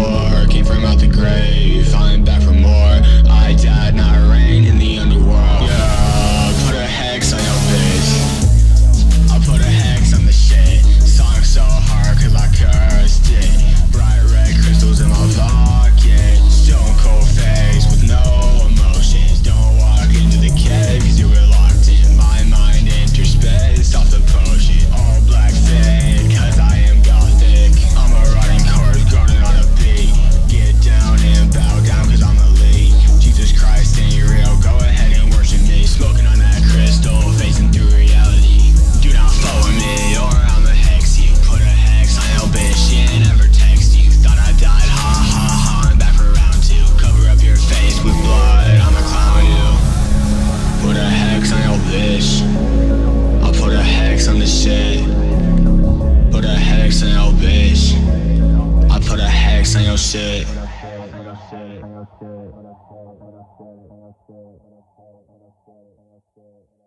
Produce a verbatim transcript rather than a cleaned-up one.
before. Came from out the grave, I'm back for more. I died, now I reign in the underworld. Yeah, put a hex on your bitch. I'll put a hex on the shit. Sonic so hard cause I cursed it. Bright red crystals in my pocket. Stone cold face with no emotions. Don't walk into the cave cause you were locked in. My mind enters space off the potion. All black fade cause I am gothic. I'm a rotting corpse groaning on a beat. Get down and bow down cause I'm elite. Jesus Christ ain't real, go ahead and worship me. Smoking on that crystal, facing through reality. Do not follow me or I'ma hex you. Put a hex on your bitch, she ain't ever text you. Thought I died, ha ha ha, I'm back for round two. Cover up your face with blood, I'ma clown you. Put a hex on your bitch. I'll put a hex on the shit. Put a hex on your bitch. I put a hex on your shit. Put a hex on your shit.